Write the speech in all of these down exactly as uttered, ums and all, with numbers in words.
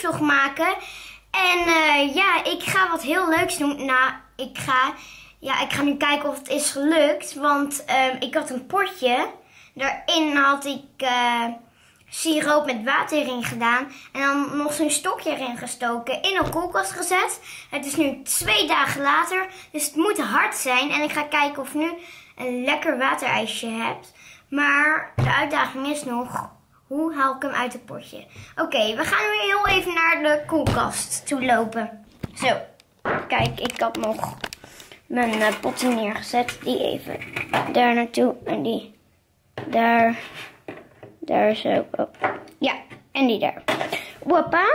vlog maken. En uh, ja, ik ga wat heel leuks doen. Nou, ik ga, ja, ik ga nu kijken of het is gelukt. Want um, ik had een potje. Daarin had ik uh, siroop met water erin gedaan. En dan nog zo'n stokje erin gestoken. In een koelkast gezet. Het is nu twee dagen later. Dus het moet hard zijn. En ik ga kijken of ik nu een lekker waterijsje heb. Maar de uitdaging is nog... Hoe haal ik hem uit het potje? Oké, okay, we gaan nu heel even naar de koelkast toe lopen. Zo, kijk, ik had nog mijn uh, potten neergezet. Die even daar naartoe en die daar, daar zo. Oh. Ja, en die daar. Hoppa.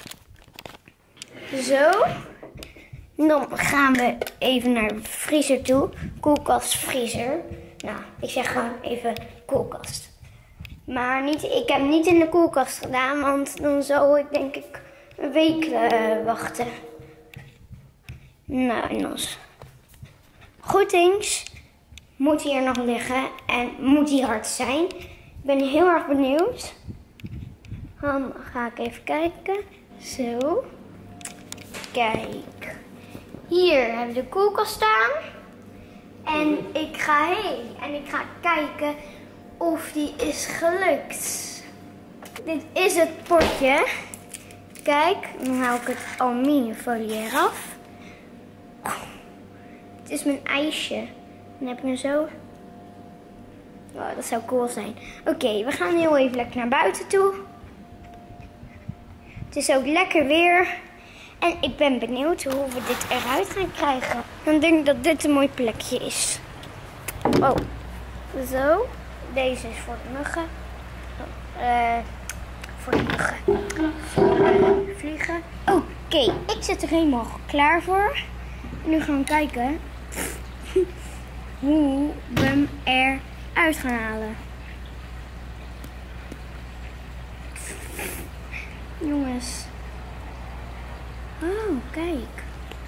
Zo. Dan gaan we even naar de vriezer toe. Koelkast, vriezer. Nou, ik zeg gewoon even koelkast. Maar niet, ik heb niet in de koelkast gedaan, want dan zou ik denk ik een week uh, wachten. Nou, en als goed eens moet hij er nog liggen en moet hij hard zijn. Ik ben heel erg benieuwd. Dan ga ik even kijken. Zo. Kijk. Hier hebben we de koelkast staan. En ik ga heen en ik ga kijken... of die is gelukt. Dit is het potje. Kijk, dan haal ik het aluminiumfolie eraf. Het is mijn ijsje. Dan heb ik hem zo. Oh, dat zou cool zijn. Oké, okay, we gaan heel even lekker naar buiten toe. Het is ook lekker weer. En ik ben benieuwd hoe we dit eruit gaan krijgen. Dan denk ik dat dit een mooi plekje is. Oh, zo. Deze is voor de muggen. Oh, uh, voor de muggen. Voor de vliegen. Oké, okay, ik zit er helemaal klaar voor. En nu gaan we kijken hoe we hem eruit gaan halen. Jongens. Oh, kijk.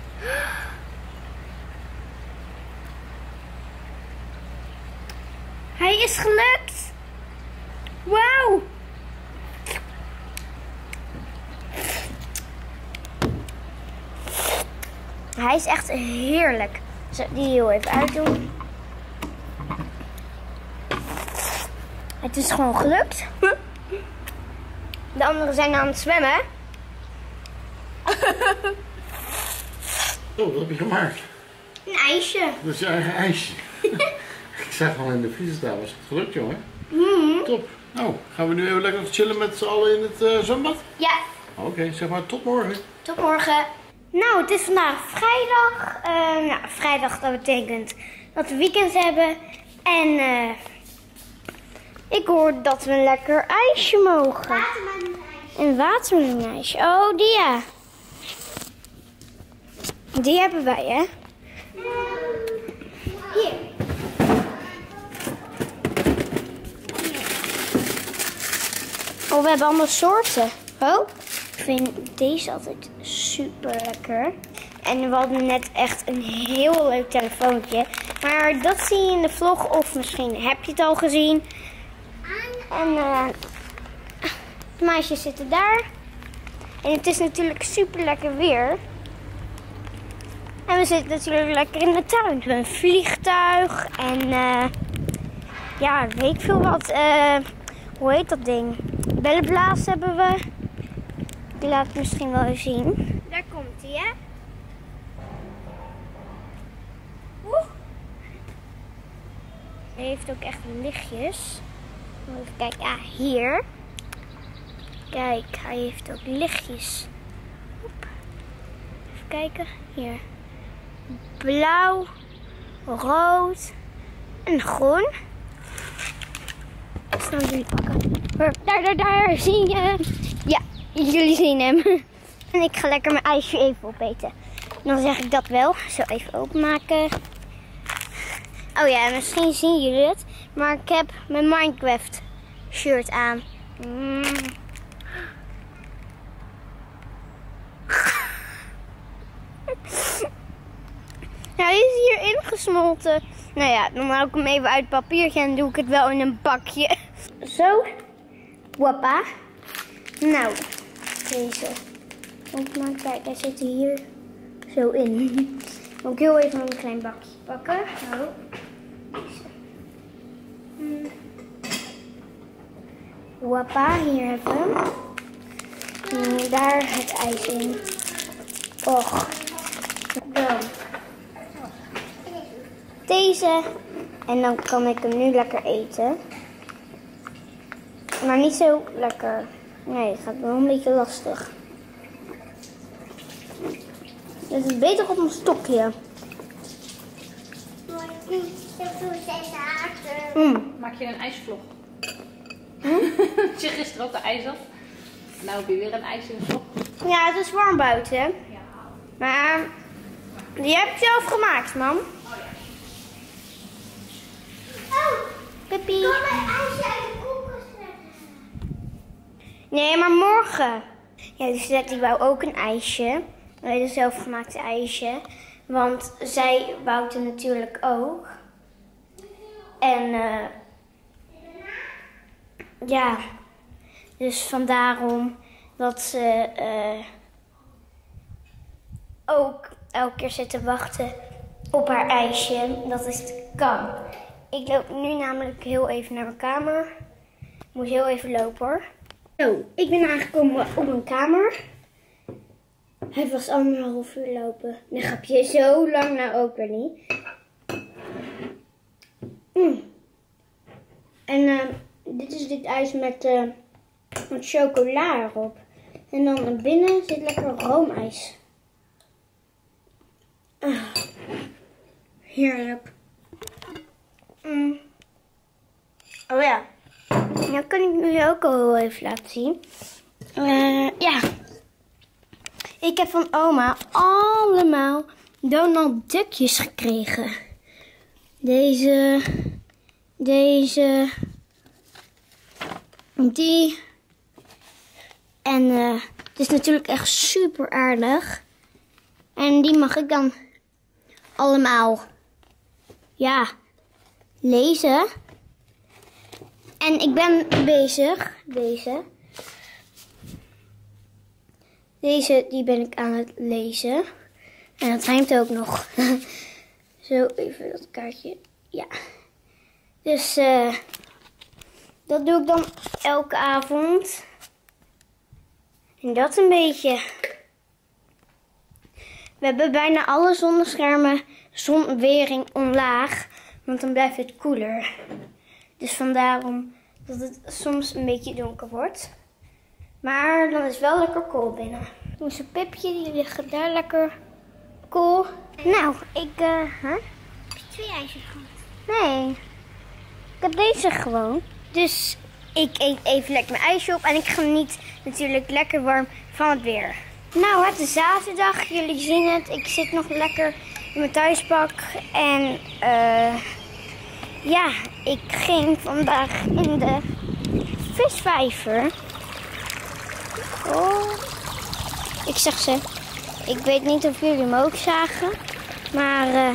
Hij is gelukt. Wauw. Hij is echt heerlijk. Zo, die heel even uitdoen. Het is gewoon gelukt. De anderen zijn aan het zwemmen. Oh, wat heb je gemaakt? Een ijsje. Dat is je eigen ijsje. Ik zag al in de vriezer staan. Was het gelukt, jongen? Mm-hmm. Top. Nou, gaan we nu even lekker chillen met z'n allen in het uh, zwembad? Ja. Oké, okay, zeg maar tot morgen. Tot morgen. Nou, het is vandaag vrijdag. Uh, nou, vrijdag, dat betekent dat we weekend hebben. En uh, ik hoor dat we een lekker ijsje mogen. Watermeloenijsje. Een watermeloenijsje. Oh, die ja. Die hebben wij, hè? Hier. Oh, we hebben allemaal soorten. Oh, ik vind deze altijd super lekker. En we hadden net echt een heel leuk telefoontje. Maar dat zie je in de vlog of misschien heb je het al gezien. En uh, de meisjes zitten daar. En het is natuurlijk super lekker weer. En we zitten natuurlijk lekker in de tuin. We hebben een vliegtuig en uh, ja, weet ik veel wat. Uh, hoe heet dat ding? Bellenblaas hebben we. Die laat ik misschien wel even zien. Daar komt hij, hè? Oeh. Hij heeft ook echt lichtjes. Even kijken, ah, hier. Kijk, hij heeft ook lichtjes. Oep. Even kijken, hier. Blauw, rood en groen. Snel jullie pakken. Daar, daar, daar, zie je? Ja, jullie zien hem. En ik ga lekker mijn ijsje even opeten. Dan zeg ik dat wel. Zo, even openmaken. Oh ja, misschien zien jullie het. Maar ik heb mijn Minecraft shirt aan. Mm. Ja, hij is hier ingesmolten. Nou ja, dan haal ik hem even uit het papiertje en doe ik het wel in een bakje. Zo. Wappa. Nou, deze opmaken. Kijk, hij zit hier zo in. Moet ik heel even een klein bakje pakken. Oh. Hmm. Wappa, hier hebben we hem. En daar het ijs in. Och. Dan. Deze. En dan kan ik hem nu lekker eten. Maar niet zo lekker. Nee, het gaat wel een beetje lastig. Het is beter op mijn stokje. Mm. Maak je een ijsvlog? Hm? Had je gisteren ook de ijs op? Nou heb je weer een ijs in de vlog. Ja, het is warm buiten. Ja. Maar die heb ik zelf gemaakt, mam. Oh ja. Oh, Pippi. Kan mijn ijsje uit de koelkast zetten? Nee, maar morgen. Ja, dus die wou ook een ijsje. Een zelfgemaakte ijsje. Want zij wou het natuurlijk ook. En uh, ja, dus vandaarom dat ze uh, ook elke keer zit te wachten op haar ijsje. Dat is het kan. Ik loop nu namelijk heel even naar mijn kamer. Ik moet heel even lopen hoor. Zo, ik ben aangekomen op mijn kamer. Het was anderhalf uur lopen. Dan grap je zo lang nou ook weer niet. Mm. En uh, dit is dit ijs met, uh, met chocola erop. En dan binnen zit lekker roomijs. Ah, heerlijk. Mm. Oh ja. Dat kan ik nu ook al even laten zien. Uh, ja. Ik heb van oma allemaal Donald Duckjes gekregen. Deze, deze, die. En uh, het is natuurlijk echt super aardig. En die mag ik dan allemaal, ja, lezen. En ik ben bezig, deze. Deze, die ben ik aan het lezen. En dat rijmt ook nog. Zo, even dat kaartje. Ja. Dus, uh, dat doe ik dan elke avond. En dat een beetje. We hebben bijna alle zonneschermen zonwering omlaag. Want dan blijft het koeler. Dus vandaarom dat het soms een beetje donker wordt. Maar dan is het wel lekker koel binnen. Onze Pipje, die liggen daar lekker koel. Nou, ik... Uh, huh? Heb je twee ijsjes gehad? Nee. Ik heb deze gewoon. Dus ik eet even lekker mijn ijsje op. En ik geniet natuurlijk lekker warm van het weer. Nou, het is zaterdag. Jullie zien het. Ik zit nog lekker in mijn thuispak. En uh, ja, ik ging vandaag in de visvijver. Oh, ik zeg ze. Ik weet niet of jullie hem ook zagen. Maar uh,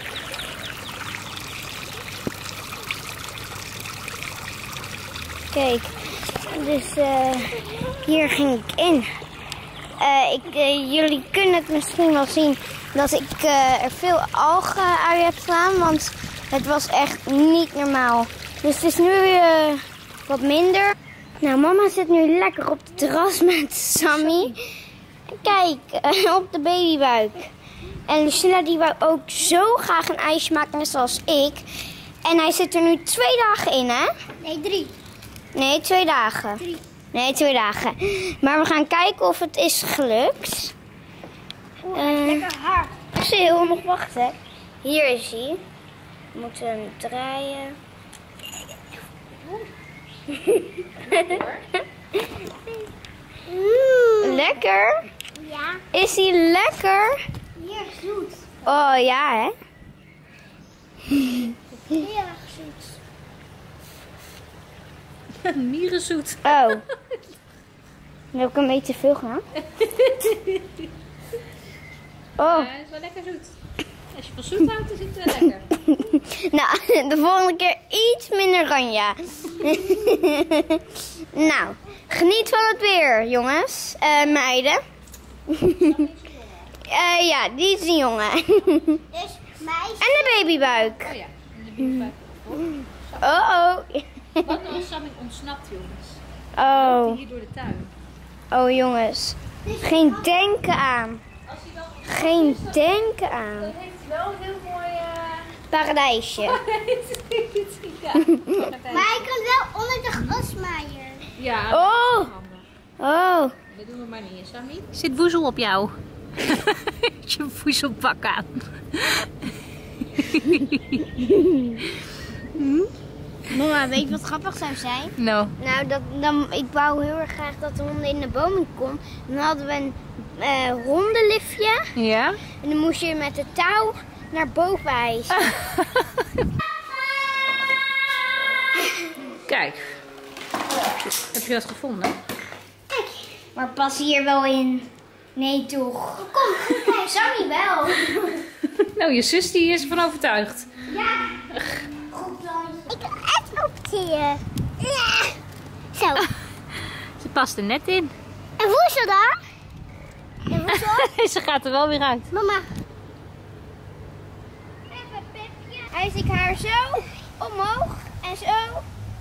kijk, dus uh, hier ging ik in. Uh, ik, uh, jullie kunnen het misschien wel zien dat ik uh, er veel algen uit heb staan. Want het was echt niet normaal. Dus het is nu uh, wat minder. Nou, mama zit nu lekker op het terras met Sammy. Kijk, uh, op de babybuik. En Lucilla die wou ook zo graag een ijsje maken, net zoals ik. En hij zit er nu twee dagen in, hè? Nee, drie. Nee, twee dagen. Drie. Nee, twee dagen. Maar we gaan kijken of het is gelukt. Uh, lekker hard. Sil, nog wachten. Hier is hij. We moeten hem draaien. Lekker? Ja. Is hij lekker? Hier, zoet. Oh ja, hè? Heel erg zoet. Mierenzoet. Oh. Nu heb ik een beetje te veel gedaan. Oh. Ja, het is wel lekker zoet. Als je van zoet houdt, is het wel lekker. Nou, de volgende keer iets minder Ranja. Nou, geniet van het weer, jongens. Uh, meiden. Uh, ja, die is een jongen. Dus meisje. En de babybuik. Oh ja, en de babybuik. Oh, oh. Wat nou als Sammy ontsnapt, jongens? Oh, Hier door de tuin. oh jongens. Geen denken aan. Als hij dan Geen denken aan. dan heeft hij wel een heel mooi... Uh... Paradijsje. ja. Maar ik kan wel onder de grasmaaier. Ja, Oh. dat is handig. Oh. Dat doen we maar niet, Sammy. Zit woezel op jou? Je woezelpak aan. Mama, weet je wat grappig zou zijn? Nou. Nou, dat, dan, ik wou heel erg graag dat de honden in de bomen kon. Dan hadden we een eh, hondenliftje. Ja? En dan moest je met de touw naar boven hijsen. Kijk. Heb je dat gevonden? Maar pas hier wel in? Nee, toch? Kom, kijk, Sammy wel. Nou, je zus die is ervan overtuigd. Ja. Goed dan. Ik kan echt optieën. Ja. Zo. Ze past er net in. En woesel dan? En woesel? Ze gaat er wel weer uit. Mama. Hijs ik haar zo omhoog en zo.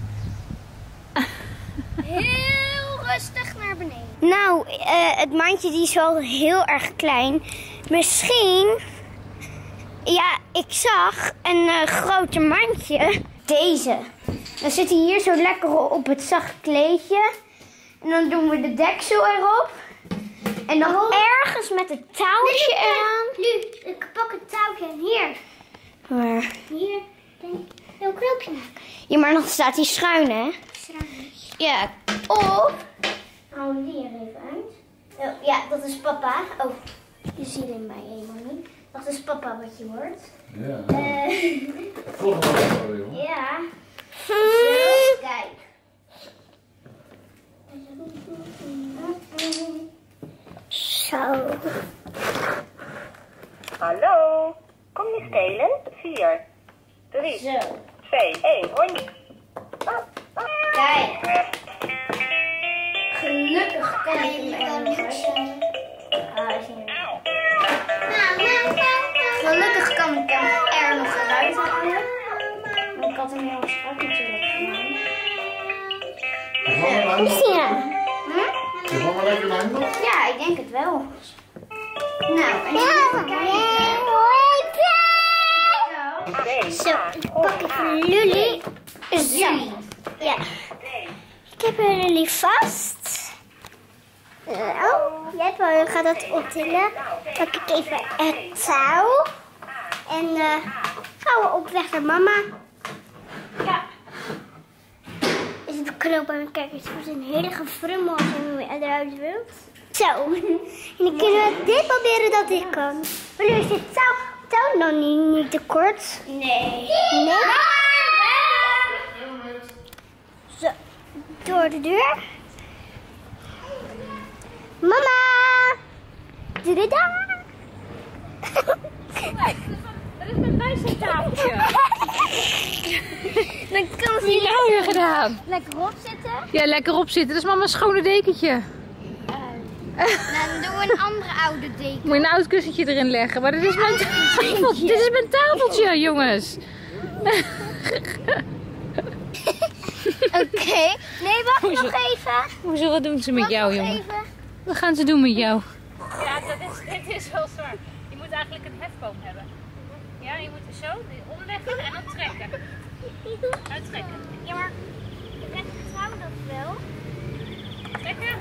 Heel rustig naar beneden. Nou, uh, het mandje die is wel heel erg klein. Misschien, ja, ik zag een uh, groter mandje. Deze. Dan zit hij hier zo lekker op het zacht kleedje. En dan doen we de deksel erop. En dan ergens met het touwtje eraan. Nu, ik pak het touwtje hier. Maar, Hier, denk ik. Een knoopje maken. ja, maar dan staat hij schuin, hè? Ja, of... Hou die er even uit. Oh, ja, dat is papa. Oh, je ziet hem bij helemaal niet. Dat is papa wat je hoort. Ja. Eh Vroeger was het zo, joh. ja. Zo, kijk. Zo. Hallo, kom je spelen? vier, drie, Zo. twee, één, hondje. Kijk. Gelukkig kan ik hem er nog uit. Ah, hij is niet meer. Gelukkig kan ik hem er nog eruit halen. Want ik had hem heel strak natuurlijk gedaan. Is mama lang nog? Ja. Hm? Is mama lekker lang nog? Ja, ik denk het wel. Nou, en even kijken. Nee, Zo, ik pak even Lully. Zo. Ja. Ik heb een Lully vast. Oh, jij wel, gaat dat optillen. Pak ik even het touw. En uh, gaan we op weg naar mama. Ja. Is het knopen? Kijk, het wordt een hele gefrummel als je hem eruit wilt. Zo. En dan kunnen we dit proberen dat dit kan. Maar nu is dit touw, touw nog niet, niet te kort. Nee. Nee. Zo, door de deur. Mama! Doe dit dan. Dat is mijn wijzertafeltje. Dan kan Wat heb je nou weer gedaan? Lekker opzitten. Ja, lekker opzitten. Dat is mama's schone dekentje. Dan doen we een andere oude deken. Moet je een oud kussentje erin leggen. Maar dit is mijn tafeltje. Dit is mijn tafeltje, jongens. Oké. Nee, wacht Hoezo? nog even. Hoezo, wat doen ze met Wacht jou, nog jongen? even. Wat gaan ze doen met jou? Ja, dat is, dit is wel zwaar. Je moet eigenlijk een hefboom hebben. Ja, je moet er zo omleggen en dan trekken. Uittrekken. Ja, maar ik vertrouw dat wel. Trekken.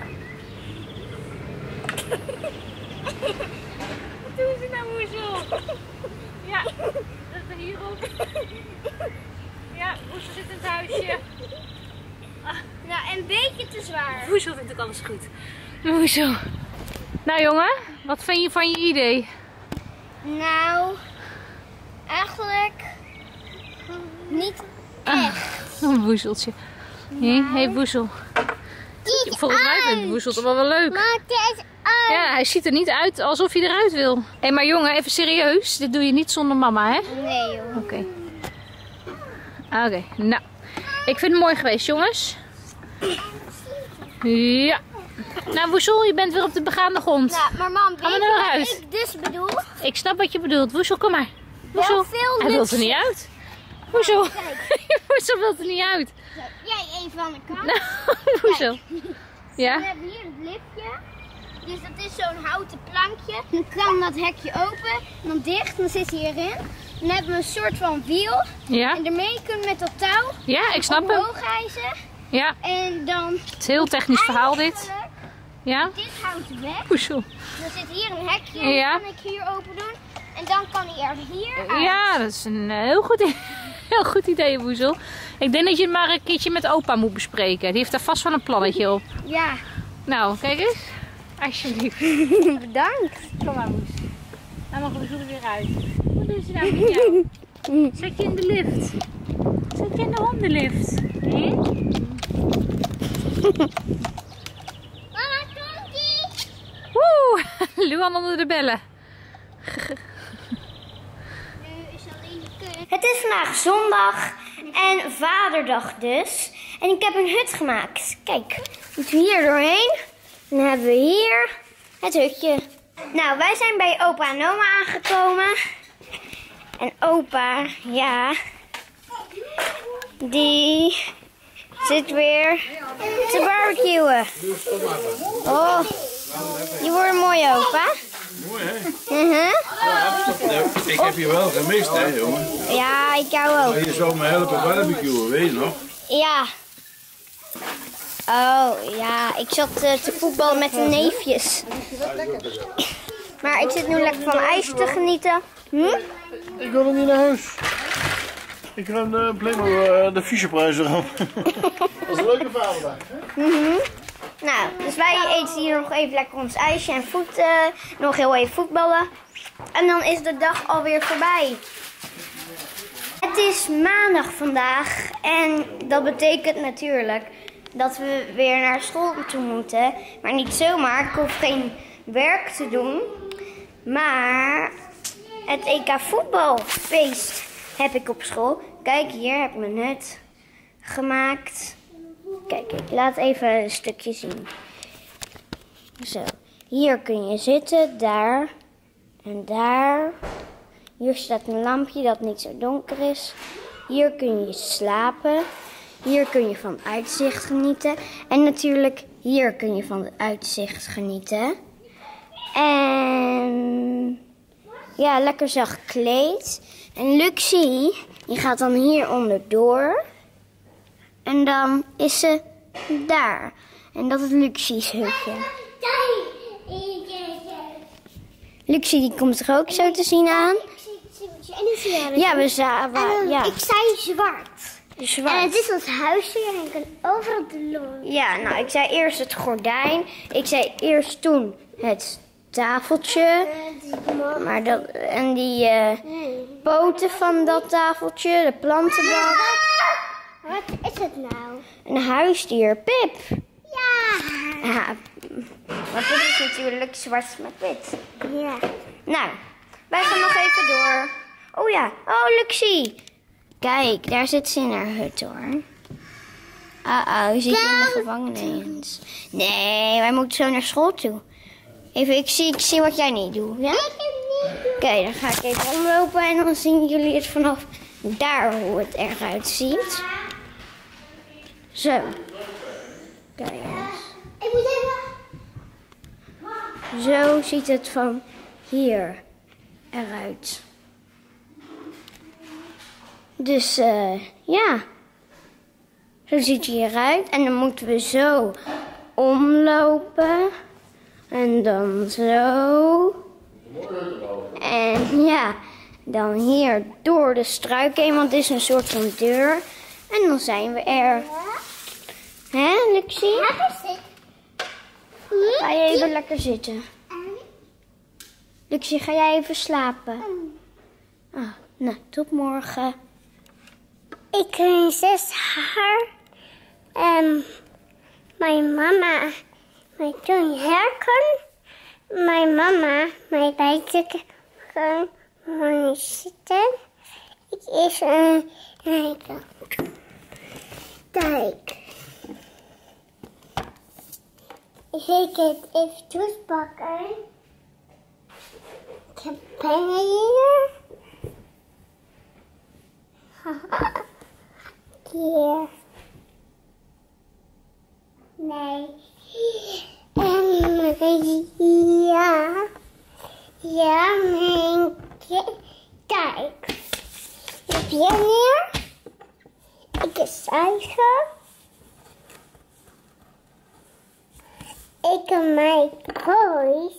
Wat doen ze nou, Woezel? Ja, dat er hierop. Ja, Woezel zit in het huisje. Nou, een beetje te zwaar. Woezel vindt ook alles goed. Hoezo? Nou jongen, wat vind je van je idee? Nou, eigenlijk niet echt. Een woezeltje. Hé, hey, woezel. Volgens mij vindt woezel toch wel wel leuk. Maak het uit. Ja, hij ziet er niet uit alsof hij eruit wil. Hé, hey, maar jongen, even serieus. Dit doe je niet zonder mama, hè? Nee, joh. Oké. Oké, nou. Ik vind het mooi geweest, jongens. Ja. Nou, Woezel, je bent weer op de begaande grond. Ja, maar mam, Gaan we weet je naar wat huis? ik dus bedoel? Ik snap wat je bedoelt. Woezel, kom maar. Woezel. Wel veel Hij wil luxe. er niet uit. Woezel. Woezel wil er niet uit. Jij even aan de kant. Nou, Woezel. We Ja? hebben hier het liftje. Dus dat is zo'n houten plankje. Dan kan dat hekje open en dan dicht. Dan zit hij hierin. Dan hebben we een soort van wiel. Ja? En daarmee kunnen we met dat touw Ja, ik snap hem. omhoog hijsen. Ja, En dan het is een heel technisch verhaal dit. eigenlijk Ja? dit houdt weg. Woezel. Dan zit hier een hekje. En Ja. dan kan ik hier open doen. En dan kan hij er hier uit. Ja, dat is een eh, heel goed, i- heel goed idee, Woezel. Ik denk dat je het maar een keertje met opa moet bespreken. Die heeft daar vast wel een plannetje op. Ja. Nou, kijk eens. Alsjeblieft. Bedankt. Kom maar, Woes. Nou mag Woezel er weer uit. Wat doen ze nou met jou? Zet je in de lift? Zet je in de hondenlift? Hm? Mama, komt ie? Woe! Luan onder de bellen. Nu is alleen de keuken. Het is vandaag zondag en vaderdag dus. En ik heb een hut gemaakt. Kijk, moeten we hier doorheen. Dan hebben we hier het hutje. Nou, wij zijn bij opa en oma aangekomen. En opa, ja, die zit weer te barbecuen. Oh, je wordt mooi, opa. Mooi hè? Mhm. Ik heb je wel gemist hè jongen. Ja, ik jou ook. Je zou me helpen barbecuen, weet je nog? Ja. Oh, ja. Ik zat eh, te voetballen met de neefjes. Maar ik zit nu lekker van ijs te genieten. Hm? Ik wil er niet naar huis. Ik ga uh, Playmobil uh, de Fischerprijs erop. Dat is een leuke vaderdag. Mhm. Nou, dus wij eten hier nog even lekker ons ijsje en voet, eh, nog heel even voetballen. En dan is de dag alweer voorbij. Het is maandag vandaag en dat betekent natuurlijk dat we weer naar school toe moeten. Maar niet zomaar, ik hoef geen werk te doen. Maar het E K voetbalfeest heb ik op school. Kijk, hier heb ik mijn hut gemaakt. Kijk, ik laat even een stukje zien. Zo, hier kun je zitten, daar en daar. Hier staat een lampje dat niet zo donker is. Hier kun je slapen. Hier kun je van uitzicht genieten. En natuurlijk, hier kun je van het uitzicht genieten. En ja, lekker zacht gekleed. En Luxie, die gaat dan hier onderdoor. En dan is ze daar. En dat is Luxie's hutje. Luxie die komt er ook zo te zien aan. Ja, we zagen. Ja. Ik zei zwart. Zwart. En het is ons huisje en ik kan overal de loon. Ja, nou, ik zei eerst het gordijn. Ik zei eerst toen het tafeltje. Maar dat, en die uh, poten van dat tafeltje, de plantenbak. Wat is het nou? Een huisdier, Pip. Ja. Ja, maar Pip is natuurlijk zwart met wit. Ja. Nou, wij gaan nog even door. Oh ja, oh Luxie. Kijk, daar zit ze in haar hut hoor. Uh-oh, zit je in de gevangenis. Nee, wij moeten zo naar school toe. Even, ik zie, ik zie wat jij niet doet, ja? Oké, dan ga ik even omlopen en dan zien jullie het vanaf daar hoe het eruit ziet. Zo. Kijk eens. Ik moet even. Zo ziet het van hier eruit. Dus eh ja, zo ziet hij eruit. En dan moeten we zo omlopen. En dan zo. En ja, dan hier door de struik heen, want het is een soort van deur. En dan zijn we er. Hè, Luxie? Ga je even lekker zitten. Luxie, ga jij even slapen? Ah, nou, tot morgen. Ik ben zes jaar. En mijn mama, mij toen herken. Mijn mama, mij lijkt gewoon zitten. Ik is een kijken. Kijk. Ik ga even toespakken. Ik heb pennen hier. Hier. Nee. En ja. Ja, mijn kijk. Heb je meer? Ik heb zuigen. Ik heb mijn roos.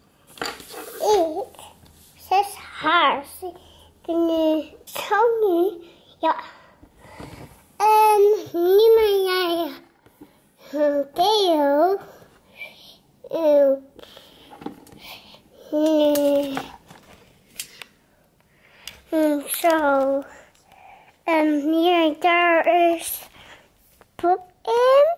Ik. Zes haar. Nu. Zo nu. Ja. En nu ben jij. Theo. Uh, zo. En hier en daar is pop in.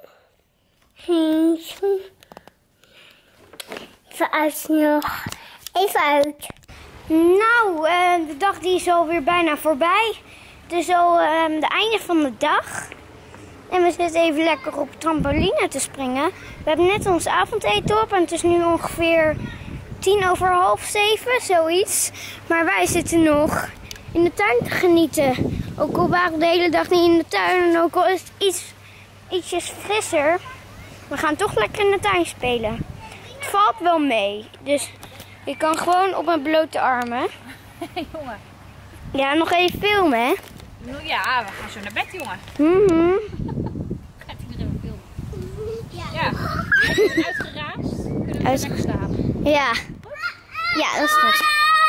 Even uit nog. Even uit. Nou, uh, de dag die is alweer bijna voorbij. Het is al uh, het einde van de dag. En we zitten even lekker op trampoline te springen. We hebben net ons avondeten op en het is nu ongeveer tien over half zeven, zoiets. Maar wij zitten nog in de tuin te genieten. Ook al waren we de hele dag niet in de tuin en ook al is het iets, ietsjes frisser. We gaan toch lekker in de tuin spelen. Het valt wel mee, dus je kan gewoon op mijn blote armen. Jongen. Ja, nog even filmen, hè? Nou ja, we gaan zo naar bed, jongen. Mhm. Gaat iedereen filmen? Ja. Als je bent uitgeraasd, kunnen we Uit... lekker slapen. Ja. Ja, dat is goed.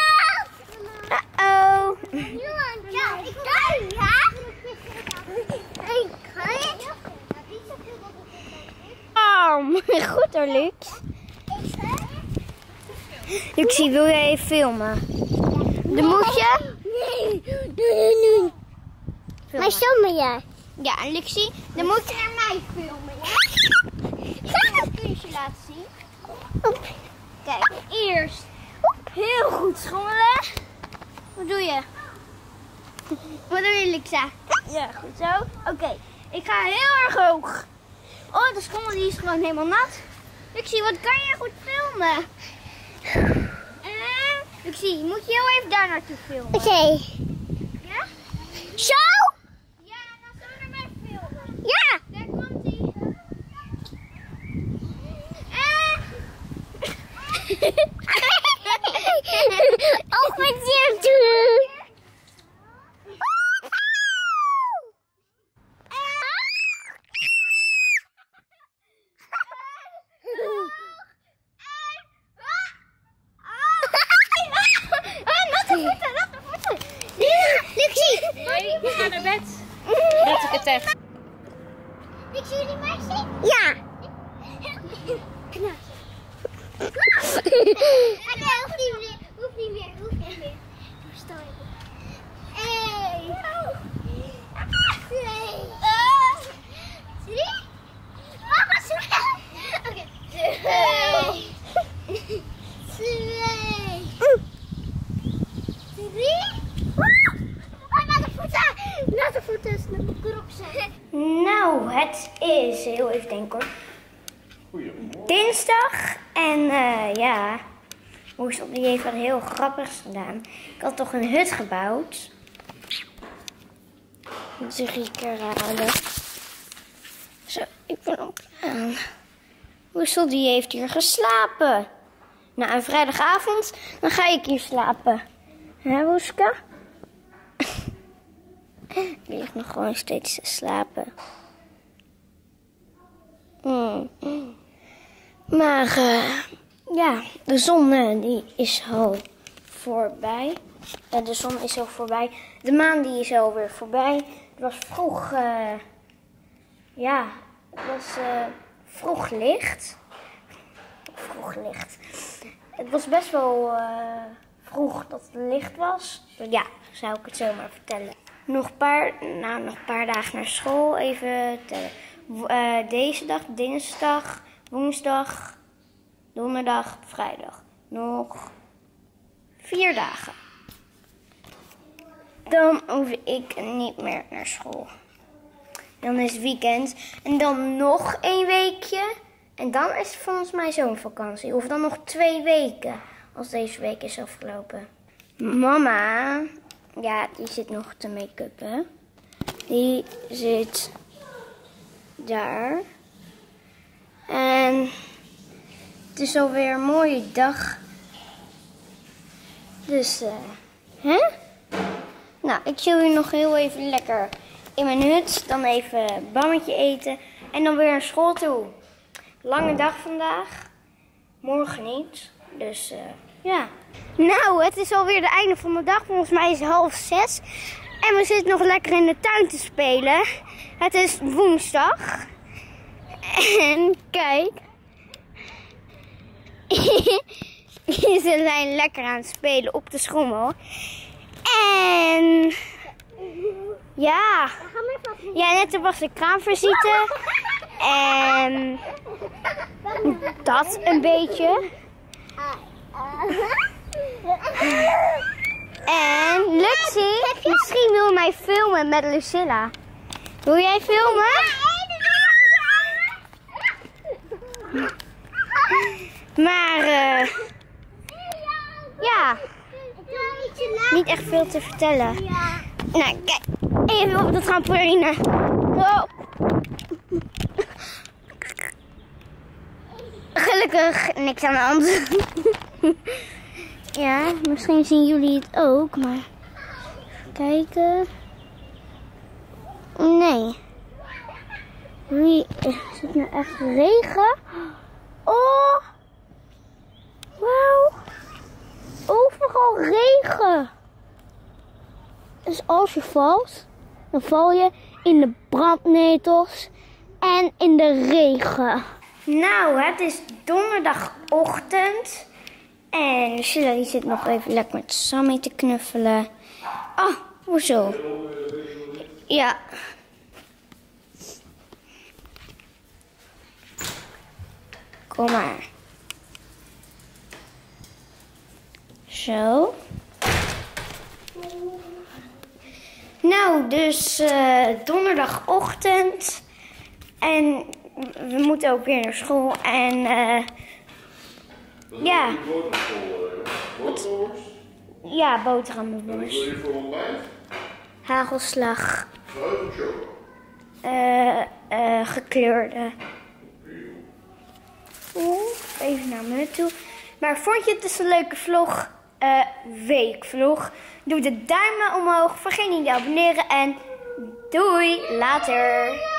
Uh-oh. Ja, ik kan ja. Ik kan. Oh, goed hoor, Lux. Luxie, wil jij even filmen? Dan moet je... Nee, doe je niet. Maar zomaar ja. Ja, en Luxie, dan moet je naar mij filmen, ja? Ik ga een kunstje laten zien. Kijk, eerst heel goed schommelen. Wat doe je? Wat doe je, Luxa? Ja, goed zo. Oké, okay. Ik ga heel erg hoog. Oh, de schommel die is gewoon helemaal nat. Luxie, wat kan jij goed filmen? En, Luxie, moet je heel even daar naartoe filmen. Oké. Okay. Ja? Zo? Ja, dan zo naar mij filmen. Ja. Daar komt ie. En... Ook met je doen. Nee, we gaan naar bed. Dat ik het zeg. Ik zie jullie mij zien? Ja. Knap. Oké, hoeft niet meer. Hoeft niet meer. Hoeft niet meer. Verstaan je. Eén. Twee. Drie. Mama, zo. Oké. Twee. Twee. Drie. Naar de voeten. Naar de voeten. Naar de kroksen. Nou, het is, heel even denken hoor, Goedemorgen. dinsdag en uh, ja, Woensel die heeft wat heel grappigs gedaan. Ik had toch een hut gebouwd. Drie keer raden. Zo, ik ben op aan. Woensel die heeft hier geslapen. Na een vrijdagavond, dan ga ik hier slapen. Hè, Woeska? Die ligt nog gewoon steeds te slapen. Mm. Maar uh, ja, de zon uh, die is al voorbij. Uh, de zon is al voorbij. De maan die is alweer voorbij. Het was vroeg, uh, ja, het was uh, vroeg licht. Vroeg licht. Het was best wel uh, vroeg dat het licht was. Ja, zou ik het zo maar vertellen. Nog een paar, nou, nog een paar dagen naar school. Even tellen. Uh, deze dag, dinsdag, woensdag, donderdag, vrijdag. Nog vier dagen. Dan hoef ik niet meer naar school. Dan is het weekend. En dan nog een weekje. En dan is het volgens mij zomervakantie. Of dan nog twee weken. Als deze week is afgelopen. Mama, ja, die zit nog te make-uppen. Die zit daar. En het is alweer een mooie dag. Dus, eh, hè? Nou, ik chill hier nog heel even lekker in mijn hut. Dan even een bammetje eten. En dan weer naar school toe. Lange dag vandaag. Morgen niet. Dus, uh, ja. Nou, het is alweer het einde van de dag. Volgens mij is het half zes. En we zitten nog lekker in de tuin te spelen. Het is woensdag. En kijk. Ze zijn lekker aan het spelen op de schommel. En ja, ja, net was de kraamvisite. En dat een beetje. En Luxie, misschien wil je mij filmen met Lucilla. Wil jij filmen? Maar uh, ja, niet echt veel te vertellen. Nou, kijk, even op de trampoline. Oh. Gelukkig niks aan de hand. Ja, misschien zien jullie het ook, maar even kijken. Nee. Wie is het nou echt regen? Oh, wauw. Overal regen. Dus als je valt, dan val je in de brandnetels en in de regen. Nou, het is donderdagochtend. En Lucilla die zit nog even lekker met Sammy te knuffelen. Oh, hoezo? Ja. Kom maar. Zo. Nou, dus uh, donderdagochtend. En we moeten ook weer naar school. En uh, ja. Wat? Ja, boterhammenworst. Wat wil je voor ontbijt? Hagelslag. Fruit of choco? Uh, uh, gekleurde. Oeh, even naar me toe. Maar vond je het dus een leuke vlog? Uh, weekvlog. Doe de duim omhoog. Vergeet niet te abonneren. En doei. Later.